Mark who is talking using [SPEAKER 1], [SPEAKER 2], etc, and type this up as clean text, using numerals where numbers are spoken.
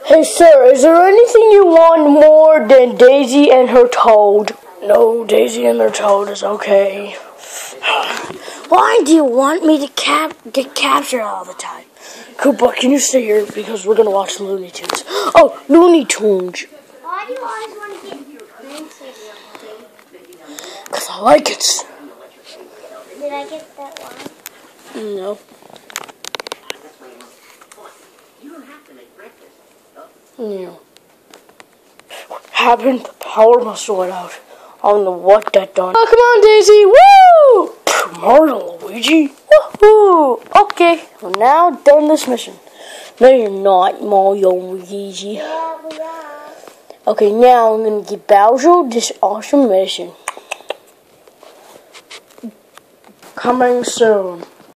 [SPEAKER 1] Hey sir, is there anything you want more than Daisy and her toad? No, Daisy and her toad is okay. Why do you want me to get captured all the time? Koopa, can you stay here because we're gonna watch Looney Tunes? Oh, Looney Tunes.
[SPEAKER 2] Why do you always want to get printed?
[SPEAKER 1] Because I like it.
[SPEAKER 2] Did I get that one?
[SPEAKER 1] No. Yeah. What happened? The power must have went out. I don't know what that done. Oh, come on, Daisy! Woo! Mario, Luigi! Woohoo! Okay, we're now done this mission. No, you're not, Mario, Luigi.
[SPEAKER 2] Yeah, we are.
[SPEAKER 1] Okay, now I'm gonna give Bowser this awesome mission. Coming soon.